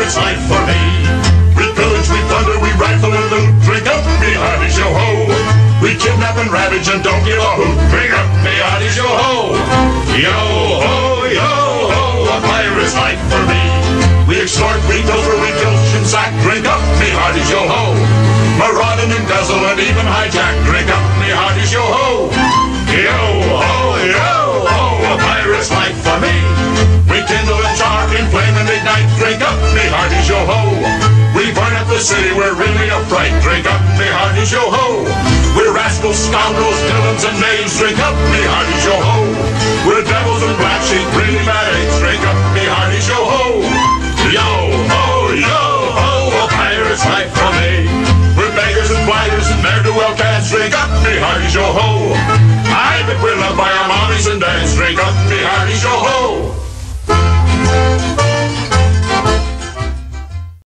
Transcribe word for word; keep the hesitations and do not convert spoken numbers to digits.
pirate's life for me. We pillage, we plunder, we rifle and loot. Drink up, me hearties, yo-ho. We kidnap and ravage and don't give a hoot. Drink up, me hearties, yo-ho. Yo-ho, yo-ho, a pirate's life for me. We extort, we pilfer, we filch and sack. Drink up, me hearties, yo-ho. Maraud and embezzle and even hijack. Drink up, me hearties, yo-ho. Yo-ho, yo-ho, a pirate's life for me. We kindle and char, inflame and ignite. Drink up, me hearties, yo-ho. We burn up the city, we're really a fright. Drink up, me hearties, yo-ho. We're rascals, scoundrels, villains and knaves. Drink up, me hearties, yo-ho. We're devils and black sheep, really mad apes. Drink up, me hearties, yo-ho. Yo-ho, yo-ho, a pirate's life for me. We're beggars and blighters and ne'er-do-well cats. Drink up, me hearties, yo-ho. I bet we're loved by our mommies and dads. Drink up, me hearties, yo-ho.